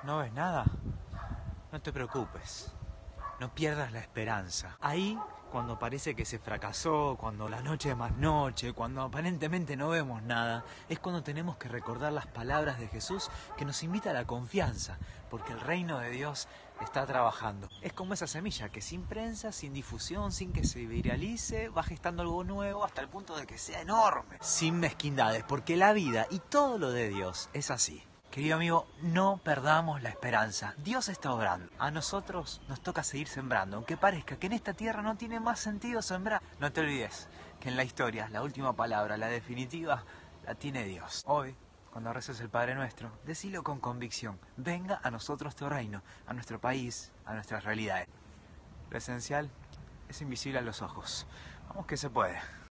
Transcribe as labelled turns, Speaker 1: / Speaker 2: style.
Speaker 1: ¿No ves nada? No te preocupes. No pierdas la esperanza. Ahí, cuando parece que se fracasó, cuando la noche es más noche, cuando aparentemente no vemos nada, es cuando tenemos que recordar las palabras de Jesús que nos invita a la confianza, porque el reino de Dios está trabajando. Es como esa semilla que sin prensa, sin difusión, sin que se viralice, va gestando algo nuevo hasta el punto de que sea enorme. Sin mezquindades, porque la vida y todo lo de Dios es así. Querido amigo, no perdamos la esperanza. Dios está obrando. A nosotros nos toca seguir sembrando, aunque parezca que en esta tierra no tiene más sentido sembrar. No te olvides que en la historia, la última palabra, la definitiva, la tiene Dios. Hoy, cuando reces el Padre Nuestro, decilo con convicción. Venga a nosotros tu reino, a nuestro país, a nuestras realidades. Lo esencial es invisible a los ojos. Vamos que se puede.